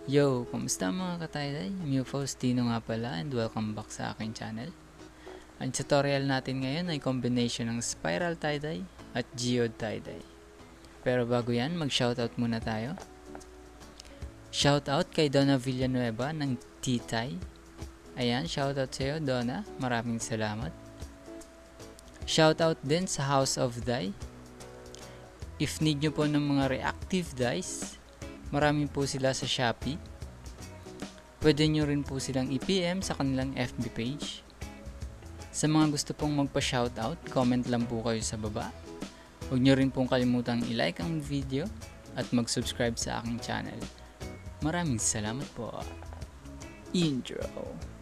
Yo, kumusta mga katayday? MEO FAUSTINO nga pala and welcome back sa aking channel. Ang tutorial natin ngayon ay combination ng spiral tie-dye at geode tie-dye. Pero bago yan, mag-shoutout muna tayo. Shoutout kay Donna Villanueva ng T-Tie. Ayan, shoutout sa iyo Donna, maraming salamat. Shoutout din sa House of Dye. If need nyo po ng mga reactive dyes, marami po sila sa Shopee. Pwede nyo rin po silang i-PM sa kanilang FB page. Sa mga gusto pong magpa-shoutout, comment lang po kayo sa baba. Huwag nyo rin pong kalimutang i-like ang video at mag-subscribe sa aking channel. Maraming salamat po. Intro.